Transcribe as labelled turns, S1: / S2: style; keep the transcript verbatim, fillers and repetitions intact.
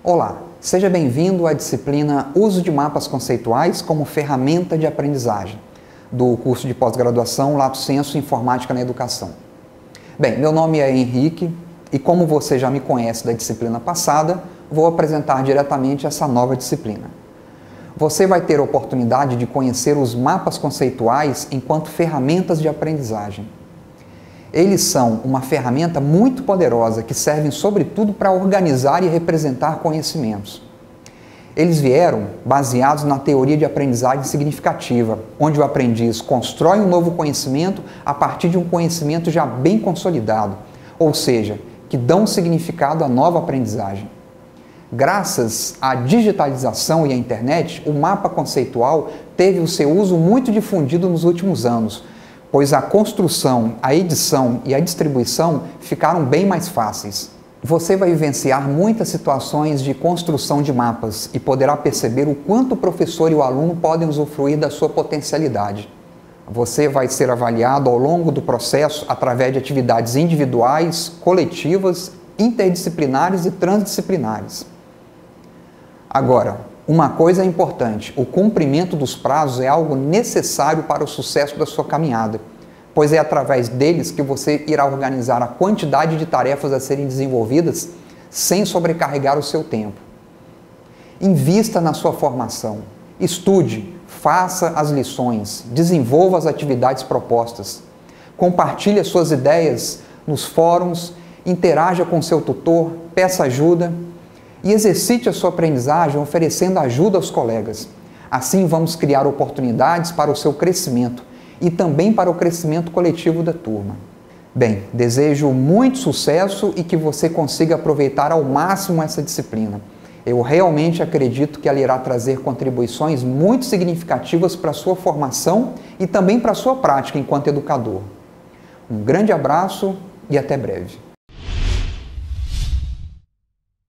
S1: Olá, seja bem-vindo à disciplina Uso de Mapas Conceituais como Ferramenta de Aprendizagem, do curso de pós-graduação Lato Sensu Informática na Educação. Bem, meu nome é Henrique e como você já me conhece da disciplina passada, vou apresentar diretamente essa nova disciplina. Você vai ter a oportunidade de conhecer os mapas conceituais enquanto ferramentas de aprendizagem. Eles são uma ferramenta muito poderosa que servem sobretudo para organizar e representar conhecimentos. Eles vieram baseados na teoria de aprendizagem significativa, onde o aprendiz constrói um novo conhecimento a partir de um conhecimento já bem consolidado, ou seja, que dão significado à nova aprendizagem. Graças à digitalização e à internet, o mapa conceitual teve o seu uso muito difundido nos últimos anos, pois a construção, a edição e a distribuição ficaram bem mais fáceis. Você vai vivenciar muitas situações de construção de mapas e poderá perceber o quanto o professor e o aluno podem usufruir da sua potencialidade. Você vai ser avaliado ao longo do processo através de atividades individuais, coletivas, interdisciplinares e transdisciplinares. Agora, uma coisa é importante, o cumprimento dos prazos é algo necessário para o sucesso da sua caminhada, pois é através deles que você irá organizar a quantidade de tarefas a serem desenvolvidas sem sobrecarregar o seu tempo. Invista na sua formação, estude, faça as lições, desenvolva as atividades propostas, compartilhe as suas ideias nos fóruns, interaja com seu tutor, peça ajuda, e exercite a sua aprendizagem oferecendo ajuda aos colegas. Assim vamos criar oportunidades para o seu crescimento e também para o crescimento coletivo da turma. Bem, desejo muito sucesso e que você consiga aproveitar ao máximo essa disciplina. Eu realmente acredito que ela irá trazer contribuições muito significativas para a sua formação e também para a sua prática enquanto educador. Um grande abraço e até breve.